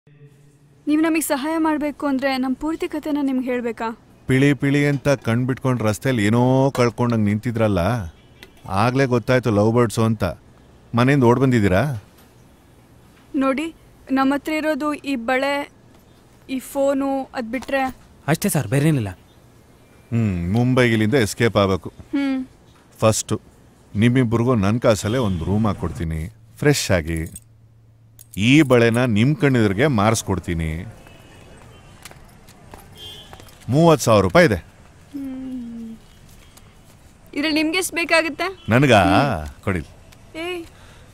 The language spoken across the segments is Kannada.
ನೀವು ನಮಗೆ ಸಹಾಯ ಮಾಡಬೇಕು ಅಂದರೆ ನಮ್ಮ ಪೂರ್ತಿ ಕಥೆನ ನಿಮ್ಗೆ ಹೇಳಬೇಕಾ? ಪಿಳಿ ಪಿಳಿ ಅಂತ ಕಣ್ಬಿಟ್ಕೊಂಡು ರಸ್ತೆಯಲ್ಲಿ ಏನೋ ಕಳ್ಕೊಂಡಂಗೆ ನಿಂತಿದ್ರಲ್ಲ, ಆಗಲೇ ಗೊತ್ತಾಯ್ತು ಲವ್ ಬರ್ಡ್ಸು ಅಂತ. ಮನೆಯಿಂದ ಓಡ್ ಬಂದಿದ್ದೀರಾ? ನೋಡಿ, ನಮ್ಮ ಹತ್ರ ಇರೋದು ಈ ಬಳೆ, ಈ ಫೋನು, ಅದು ಬಿಟ್ಟರೆ ಅಷ್ಟೇ ಸರ್, ಬೇರೇನಿಲ್ಲ. ಮುಂಬೈಗಿಲಿಂದ ಎಸ್ಕೇಪ್ ಆಗಬೇಕು. ಫಸ್ಟು ನಿಮ್ಮಿಬ್ಬರಿಗೂ ನನ್ನ ಕಾಸಲ್ಲೇ ಒಂದು ರೂಮ್ ಹಾಕ್ಕೊಡ್ತೀನಿ, ಫ್ರೆಶ್ ಆಗಿ. ಈ ಬಳೆನ ನಿಮ್ಮ ಕಣ್ಣೆದುರಿಗೆ ಮಾರಿಸ್ಕೊಡ್ತೀನಿ. 30,000 ರೂಪಾಯಿ ಇದೆ. ಇದ್ರಲ್ಲಿ ನಿಮ್ಗೆ ಎಷ್ಟು ಬೇಕಾಗುತ್ತೆ? ನನಗ ಕೊಡಿ. ಏಯ್,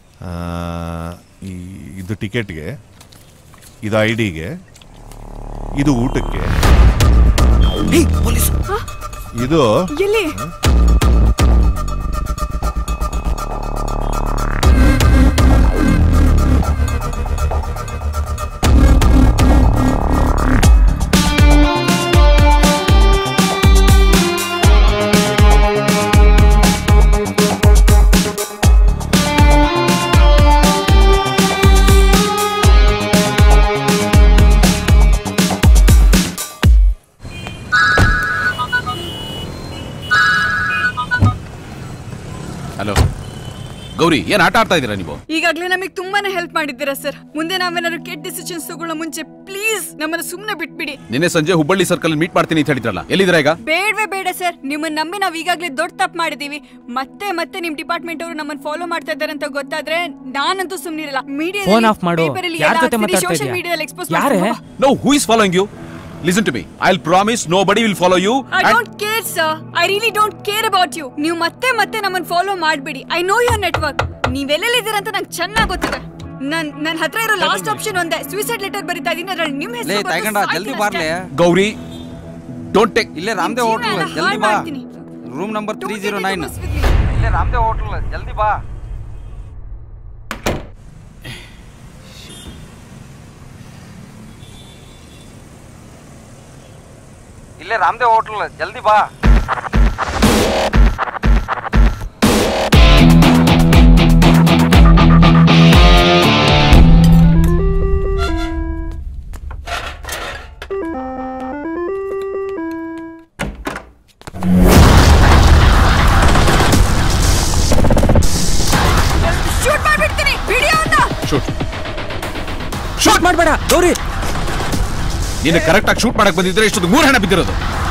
ಇದು ಟಿಕೆಟ್ಗೆ, ಇದು ಐಡಿಗೆ, ಇದು ಊಟಕ್ಕೆ, ಇದು ಎಲ್ಲಿ? ಗೌರಿ, ಏನ್ ಆಟ ಆಡ್ತಾ ಇದೀರಾ ನೀವು? ಈಗಾಗಲೇ ನಮಗೆ ತುಂಬಾನೇ ಹೆಲ್ಪ್ ಮಾಡಿದ್ದೀರಾ ಸರ್. ಮುಂದೆ ನಾವೇನಾದ್ರು ಕೆಟ್ಟ ಡಿಸಿಷನ್ಸ್ ತಗೊಳ್ಳೋ ಮುಂಚೆ ಪ್ಲೀಸ್ ನಮ್ಮನ್ನ ಸುಮ್ಮನೆ ಬಿಟ್ಬಿಡಿ. ನಿನ್ನೆ ಸಂಜೆ ಹುಬ್ಬಳ್ಳಿ ಸರ್ಕಲ್ ಮೀಟ್ ಮಾಡ್ತೀನಿ ಅಂತ ಹೇಳಿದ್ರಲ್ಲ, ಎಲ್ಲಿದ್ದೀರಾ ಈಗ? ಬೇಡವೇ ಬೇಡ ಸರ್, ನಿಮ್ಮನ್ನ ನಂಬಿ ನಾವು ಈಗಾಗಲೇ ದೊಡ್ಡ ತಪ್ಪು ಮಾಡಿದೀವಿ. ಮತ್ತೆ ಮತ್ತೆ ನಿಮ್ ಡಿಪಾರ್ಟ್ಮೆಂಟ್ ಅವರು ನಮ್ಮನ್ನ ಫಾಲೋ ಮಾಡ್ತಾ ಇದ್ದಾರೆ ಅಂತ ಗೊತ್ತಾದ್ರೆ ನಾನಂತೂ ಸುಮ್ಮನಿರಲ್ಲ. ಫೋನ್ ಆಫ್ ಮಾಡು. ಯಾರ್ ಜೊತೆ ಮಾತಾಡ್ತಾ ಸೋಶಿಯಲ್ ಮೀಡಿಯಾದಲ್ಲಿ ಎಕ್ಸ್ಪೋಸ್ ಯಾರೇ? No, who is following you? Listen to me. I'll promise nobody will follow you. I don't care sir. I really don't care about you. ನೀವು ಮತ್ತೆ ಮತ್ತೆ ನಮ್ಮನ್ನ ಫಾಲೋ ಮಾಡಬೇಡಿ. I know your network. ನೀವೆಲ್ಲಿದ್ದೀರಾ ಅಂತ ನಂಗೆ ಚೆನ್ನಾಗಿ ಗೊತ್ತಿದೆ. ನನ್ನ ಹತ್ರ ಇರೋ ಲಾಸ್ಟ್ ಆಪ್ಷನ್ ಒಂದೇ, ಸೂಸೈಡ್ ಲೆಟರ್ ಬರಿತಾ ಇದೀನಿ, ಅದರಲ್ಲಿ ನಿಮ್ಮ ಹೆಸರು ಬರೆದು ತಗೊಂಡ ಜಲ್ದಿ ಬಾರ್ಲೆ. Gauri, don't take. ಇಲ್ಲೇ ರಾಮದೇವ್ ಹೋಟೆಲ್, ಜಲ್ದಿ ಬಾ. Room number 309. ಇಲ್ಲೇ ರಾಮದೇವ್ ಹೋಟೆಲ್, ಜಲ್ದಿ ಬಾ. ಇಲ್ಲೇ ರಾಮದೇವ್ ಹೋಟೆಲ್, ಜಲ್ದಿ ಬಾ. ಶೂಟ್ ಮಾಡಬೇಡ ಗೌರಿ. ನೀನು ಕರೆಕ್ಟ್ ಆಗಿ ಶೂಟ್ ಮಾಡಕ್ ಬಂದಿದ್ರೆ ಇಷ್ಟೊಂದು 3 ಹೆಣ ಬಿದ್ದಿರೋದು.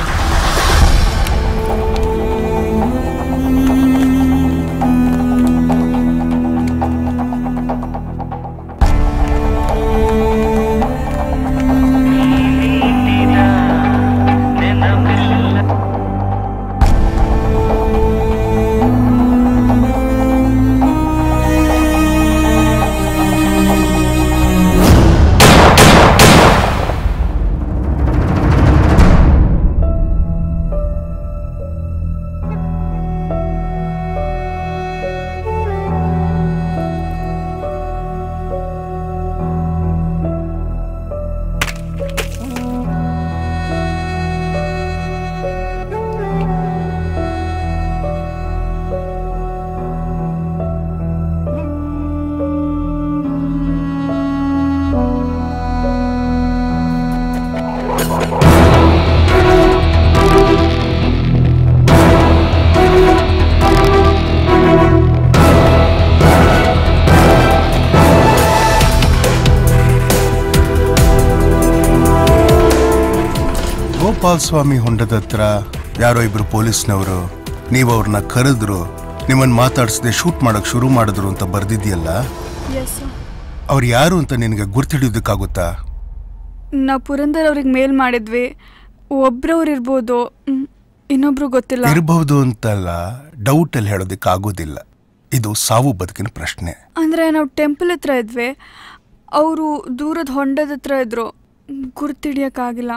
ಗೋಪಾಲ್ ಸ್ವಾಮಿ ಹೊಂಡದ ಹತ್ರ ಯಾರೋ ಇಬ್ರು ಪೊಲೀಸ್ನವರು ನೀವು ಅವ್ರನ್ನ ಕರೆದ್ರು, ನಿಮ್ಮನ್ನು ಮಾತಾಡಿಸದೆ ಶೂಟ್ ಮಾಡಕ್ ಶುರು ಮಾಡಿದ್ರು ಅಂತ ಬರ್ದಿದ್ಯಲ್ಲ, ಅವ್ರು ಯಾರು ಅಂತ ನಿನಗೆ ಗುರ್ತಿಡಿಯೋದಕ್ಕಾಗುತ್ತಾ? ನಾವು ಪುರಂದರ್ ಅವ್ರಿಗೆ ಮೇಲ್ ಮಾಡಿದ್ವಿ. ಒಬ್ರವ್ರು ಇರ್ಬೋದು, ಇನ್ನೊಬ್ರು ಗೊತ್ತಿಲ್ಲ. ಇರಬಹುದು ಅಂತಲ್ಲ, ಡೌಟ್ ಅಲ್ಲಿ ಹೇಳೋದಕ್ಕಾಗೋದಿಲ್ಲ. ಇದು ಸಾವು ಬದುಕಿನ ಪ್ರಶ್ನೆ. ಅಂದ್ರೆ ನಾವು ಟೆಂಪಲ್ ಹತ್ರ ಇದ್ವಿ, ಅವರು ದೂರದ ಹೊಂಡದ ಹತ್ರ ಇದ್ರು, ಗುರ್ತಿಡಿಯಕ್ಕಾಗಿಲ್ಲ.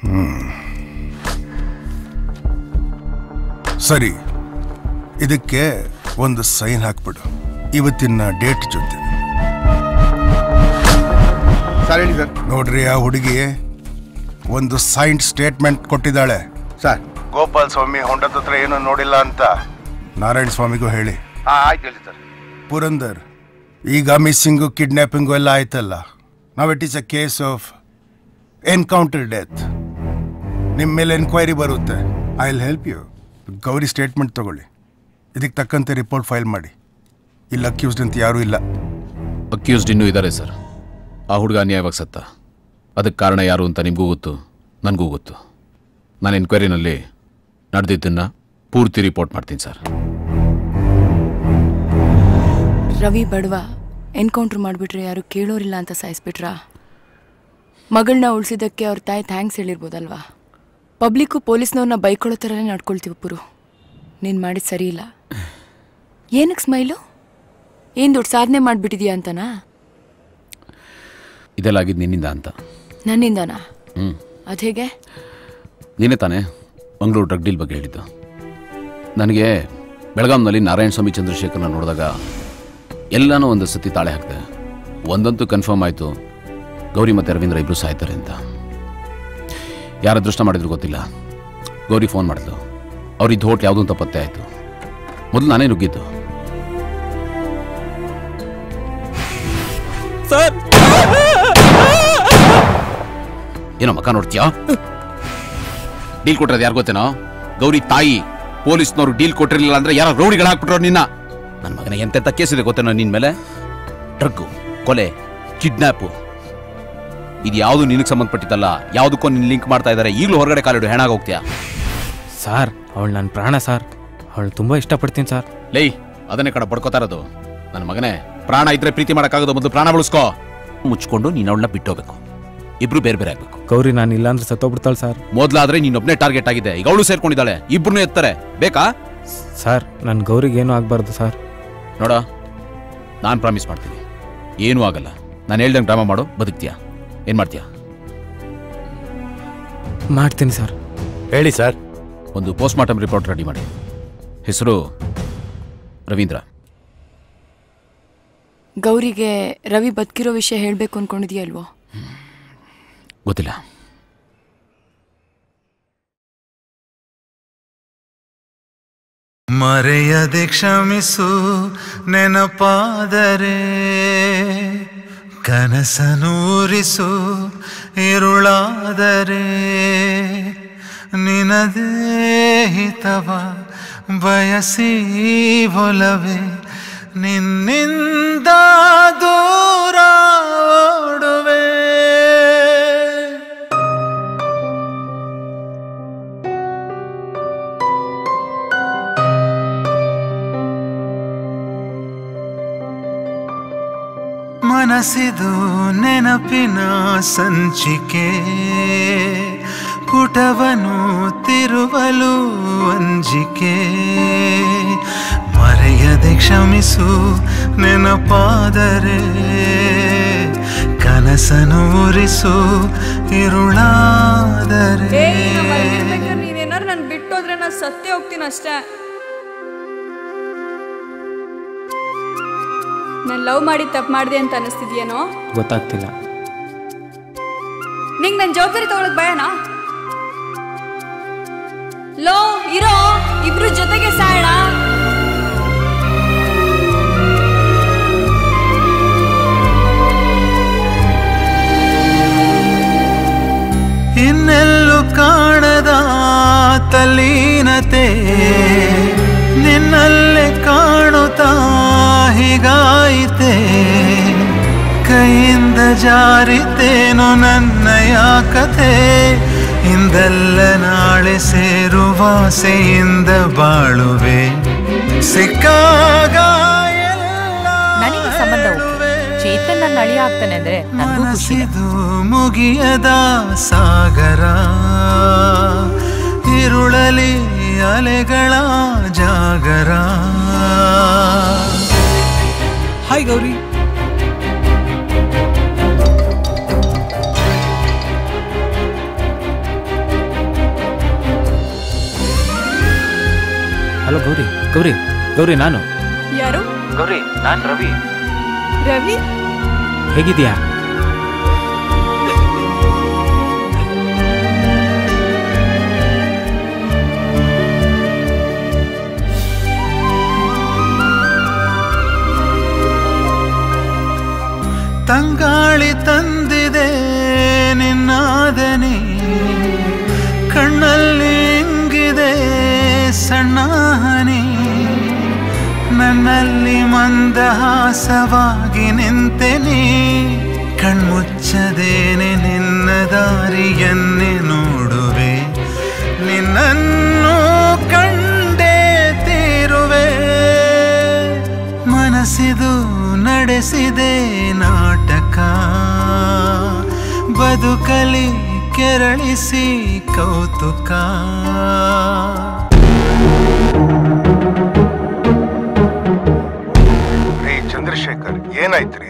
ಸರಿ, ಇದಕ್ಕೆ ಒಂದು ಸೈನ್ ಹಾಕ್ಬಿಡು, ಇವತ್ತಿನ ಡೇಟ್ ಜೊತೆ. ನೋಡ್ರಿ, ಆ ಹುಡುಗಿ ಒಂದು ಸೈನ್ ಸ್ಟೇಟ್ಮೆಂಟ್ ಕೊಟ್ಟಿದ್ದಾಳೆ ಸರ್. ಗೋಪಾಲ್ ಸ್ವಾಮಿ ಹೊಂಡದ ಹತ್ರ ಏನು ನೋಡಿಲ್ಲ ಅಂತ ನಾರಾಯಣ ಸ್ವಾಮಿಗೂ ಹೇಳಿ. ಆಯ್ತು ಹೇಳಿ ಸರ್. ಪುರಂದರ್, ಈಗ ಮಿಸ್ಸಿಂಗು ಕಿಡ್ನಾಪಿಂಗು ಎಲ್ಲ ಆಯ್ತಲ್ಲ, ನಾವ್ it is a case of encounter death. ನಿಮ್ಮ ಮೇಲೆ ಎನ್ಕ್ವೈರಿ ಬರುತ್ತೆ. I will help you. Gauri statement ತಗೊಳ್ಳಿ, ಇದಕ್ಕೆ ತಕ್ಕಂತೆ ರಿಪೋರ್ಟ್ ಫೈಲ್ ಮಾಡಿ. ಇಲ್ಲಿ ಅಕ್ಯೂಸ್ಡ್ ಅಂತ ಯಾರೂ ಇಲ್ಲ. ಅಕ್ಯೂಸ್ಡ್ ಇನ್ನೂ ಇದ್ದಾರೆ ಸರ್. ಆ ಹುಡುಗ ಅನ್ಯಾಯವಾಗಿ ಸತ್ತ. ಅದಕ್ಕೆ ಕಾರಣ ಯಾರು ಅಂತ ನಿಮಗೂ ಗೊತ್ತು, ನನಗೂ ಗೊತ್ತು. ನಾನು ಎನ್ಕ್ವೈರಿನಲ್ಲಿ ನಡೆದಿದ್ದನ್ನು ಪೂರ್ತಿ ರಿಪೋರ್ಟ್ ಮಾಡ್ತೀನಿ ಸರ್. ರವಿ ಬಡವ ಎನ್ಕೌಂಟ್ರ್ ಮಾಡಿಬಿಟ್ರೆ ಯಾರು ಕೇಳೋರಿಲ್ಲ ಅಂತ ಸಾಯಿಸ್ಬಿಟ್ರಾ? ಮಗಳನ್ನ ಉಳಿಸಿದ್ದಕ್ಕೆ ಅವ್ರ ತಾಯಿ ಥ್ಯಾಂಕ್ಸ್ ಹೇಳಿರ್ಬೋದಲ್ವಾ? ಪಬ್ಲಿಕ್ಕು ಪೊಲೀಸ್ನವ್ರನ್ನ ಬೈಕೊಳ್ಳೋ ಥರನೇ ನಡ್ಕೊಳ್ತೀವಿ ಪುರು. ನೀನು ಮಾಡಿದ್ದು ಸರಿ ಇಲ್ಲ. ಏನಕ್ಕೆ ಸ್ಮೈಲು? ಏನು ದೊಡ್ಡ ಸಾಧನೆ ಮಾಡಿಬಿಟ್ಟಿದ್ಯಾ ಅಂತನಾ? ಇದೆಲ್ಲ ಆಗಿದ್ದು ನಿನ್ನಿಂದ ಅಂತ. ನನ್ನಿಂದನಾ? ಅದು ಹೇಗೆ? ನೀನೇ ತಾನೇ ಮಂಗಳೂರು ಡ್ರಗ್ ಡೀಲ್ ಬಗ್ಗೆ ಹೇಳಿದ್ದು. ನನಗೆ ಬೆಳಗಾಂನಲ್ಲಿ ನಾರಾಯಣ ಸ್ವಾಮಿ ಚಂದ್ರಶೇಖರ್ನ ನೋಡಿದಾಗ ಎಲ್ಲನೂ ಒಂದು ಸತಿ ತಾಳೆ ಹಾಕಿದೆ. ಒಂದಂತೂ ಕನ್ಫರ್ಮ್ ಆಯಿತು, ಗೌರಿ ಮತ್ತು ರವೀಂದ್ರ ಇಬ್ಬರು ಸಾಯ್ತಾರೆ ಅಂತ. ಯಾರ ಅದೃಷ್ಟ ಮಾಡಿದ್ರು ಗೊತ್ತಿಲ್ಲ. ಗೌರಿ ಫೋನ್ ಮಾಡಿದ್ಲು. ಅವ್ರಿದ್ದು ಹೋಟ್ಲ್ ಯಾವುದೂ ಅಂತ ಪತ್ತೆ ಆಯಿತು. ಮೊದಲು ನಾನೇ ನುಗ್ಗಿದ್ದು. ಏನೋ ಮಕ್ಕ ನೋಡ್ತೀಯಾ? ಡೀಲ್ ಕೊಟ್ಟಿರೋದು ಯಾರು ಗೊತ್ತೇನೋ? ಗೌರಿ ತಾಯಿ. ಪೊಲೀಸ್ನವರು ಡೀಲ್ ಕೊಟ್ಟಿರಲಿಲ್ಲ ಅಂದ್ರೆ ಯಾರೋ ರೌಡಿಗಳು ಹಾಕ್ಬಿಟ್ರು ನಿನ್ನ. ನನ್ನ ಮಗನ ಎಂತೆಂಥ ಕೇಸ್ ಇದೆ ಗೊತ್ತೇನೋ ನಿನ್ನ ಮೇಲೆ? ಡ್ರಗ್ಗು, ಕೊಲೆ, ಕಿಡ್ನಾಪು, ಇದು ಯಾವುದು ನಿನಗೆ ಸಂಬಂಧಪಟ್ಟಿದ್ದಲ್ಲ. ಯಾವುದಕ್ಕೂ ನಿನ್ನ ಲಿಂಕ್ ಮಾಡ್ತಾ ಇದ್ದಾರೆ. ಈಗಲೂ ಹೊರಗಡೆ ಕಾಲಿಡು ಹೆಣಾಗಿ ಹೋಗ್ತೀಯಾ? ಸರ್ ಅವಳು ನನ್ನ ಪ್ರಾಣ ಸರ್. ಅವಳು ತುಂಬ ಇಷ್ಟಪಡ್ತೀನಿ ಸರ್. ಲೈ, ಅದನ್ನೇ ಕಡೆ ಬಡ್ಕೋತಾ ಇರೋದು. ನನ್ನ ಮಗನೇ, ಪ್ರಾಣ ಇದ್ರೆ ಪ್ರೀತಿ ಮಾಡೋಕ್ಕಾಗೋದು, ಮೊದಲು ಪ್ರಾಣ ಬಳಸ್ಕೋ. ಮುಚ್ಕೊಂಡು ನೀನು ಅವಳನ್ನ ಬಿಟ್ಟೋಗ್ಬೇಕು. ಇಬ್ರು ಬೇರೆ ಬೇರೆ ಆಗ್ಬೇಕು. ಗೌರಿ ನಾನು ಇಲ್ಲಾಂದ್ರೆ ಸತ್ತೋಗ್ಬಿಡ್ತಾಳೆ ಸರ್. ಮೊದಲಾದ್ರೆ ನೀನೊಬ್ಬನೇ ಟಾರ್ಗೆಟ್ ಆಗಿದೆ. ಈಗ ಅವಳು ಸೇರ್ಕೊಂಡಿದ್ದಾಳೆ. ಇಬ್ರು ಎತ್ತಾರೆ. ಬೇಕಾ ಸರ್? ನನ್ನ ಗೌರಿಗೇನು ಆಗಬಾರ್ದು ಸರ್. ನೋಡ, ನಾನು ಪ್ರಾಮಿಸ್ ಮಾಡ್ತೀನಿ, ಏನೂ ಆಗಲ್ಲ. ನಾನು ಹೇಳ್ದಂಗೆ ಡ್ರಾಮಾ ಮಾಡು. ಬದುಕ್ತೀಯಾ? ಏನು ಮಾಡ್ತೀಯಾ? ಮಾಡ್ತೀನಿ ಸರ್. ಹೇಳಿ ಸರ್. ಒಂದು ಪೋಸ್ಟ್ ಮಾರ್ಟಮ್ ರಿಪೋರ್ಟ್ ರೆಡಿ ಮಾಡಿ. ಹೆಸರು ರವೀಂದ್ರ. ಗೌರಿಗೆ ರವಿ ಬದುಕಿರೋ ವಿಷಯ ಹೇಳಬೇಕು ಅನ್ಕೊಂಡಿದ್ಯಾ ಅಲ್ವೋ? ಗೊತ್ತಿಲ್ಲ. ಮರೆಯದೆ ಕ್ಷಮಿಸು, ನೆನಪಾದರೆ ಕನಸನೂರಿಸು, ಇರುಳಾದರೆ ನಿನದೇ ಹಿತವ ಬಯಸಿ ಒಲವೇ ನಿನ್ನಿಂದ ದೂರ ಓಡುವೆ. ಮನಸ್ಸಿದು ನೆನಪಿನ ಸಂಚಿಕೆ, ಪುಟವನು ತಿರುವಲು ಅಂಜಿಕೆ. ಮರೆಯದೆ ಕ್ಷಮಿಸು, ನೆನಪಾದರೆ ಕನಸನು ಉರಿಸು, ಇರುಳಾದರೆ. ನೀನೇನಾರು ನಾನು ಬಿಟ್ಟೋದ್ರೆ ನಾನು ಸತ್ತೇ ಹೋಗ್ತೀನಿ ಅಷ್ಟೇ. ನಾನು ಲವ್ ಮಾಡಿ ತಪ್ಪು ಮಾಡಿದೆ ಅಂತ ಅನಿಸ್ತಿದ್ಯೇನೋ? ಗೊತ್ತಾಗ್ತಿಲ್ಲ. ನಿಂಗೆ ನನ್ನ ಜವಾಬ್ದಾರಿ ತಗೊಳಕ್ ಭಯನಾ? ಲೋ ಇರೋ, ಇಬ್ರು ಜೊತೆಗೆ ಸಾಯೋಣ. ಇನ್ನೆಲ್ಲೂ ಕಾಣದ ತಲ್ಲೀನತೆ ನಿನ್ನಲ್ಲೇ ಕಾಣುತ್ತಾ ಹೀಗಾಯಿತೆ. ಕೈಯಿಂದ ಜಾರಿತೇನೋ ನನ್ನಯ ಕಥೆ. ಇಂದೆಲ್ಲ ನಾಳೆ ಸೇರುವ ಆಸೆಯಿಂದ ಬಾಳುವೆ. ಸಿಕ್ಕಾಗ ನನಗೆ ಸಂಬಂಧ ಚೇತನ್ ನನ್ನ ಅಳಿಯ ಆಗ್ತಾನೆ ಅಂದ್ರೆ ಮನಸ್ಸಿದು ಮುಗಿಯದ ಸಾಗರ. ಇರುಳಲಿ ಅಲೆಗಳ ಜಾಗರ. ಹಾಯ್ ಗೌರಿ. ಹಲೋ ಗೌರಿ. ಗೌರಿ, ಗೌರಿ ನಾನು. ಯಾರು? ಗೌರಿ, ನಾನು ರವಿ. ರವಿ, ಹೇಗಿದ್ಯಾ? ತಂಗಾಳಿ ತಂದೆ ಸಣ್ಣ ಹನಿ ನನ್ನಲ್ಲಿ ಮಂದಹಾಸವಾಗಿ ನಿಂತೆನಿ ಕಣ್ಮುಚ್ಚದೇನೆ ನಿನ್ನ ದಾರಿಯನ್ನೇ ನೋಡುವೆ ನಿನ್ನನ್ನು ಕಂಡೇ ತೀರುವೆ ಮನಸ್ಸಿದು ನಡೆಸಿದೆ ನಾಟಕ ಬದುಕಲಿ ಕೆರಳಿಸಿ ಕೌತುಕ ಚಂದ್ರಶೇಖರ್ ಏನಾಯ್ತ್ರಿ?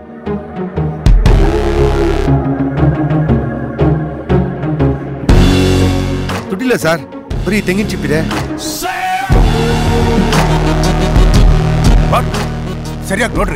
ದುಡ್ಡಿಲ್ಲ ಸರ್, ಬರೀ ತೆಂಗಿನ ಚಿಪ್ಪಿದೆ. ಸರಿಯಾಗಿ ನೋಡ್ರಿ.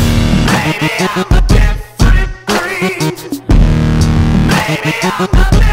I'm a different breed. Maybe I'm a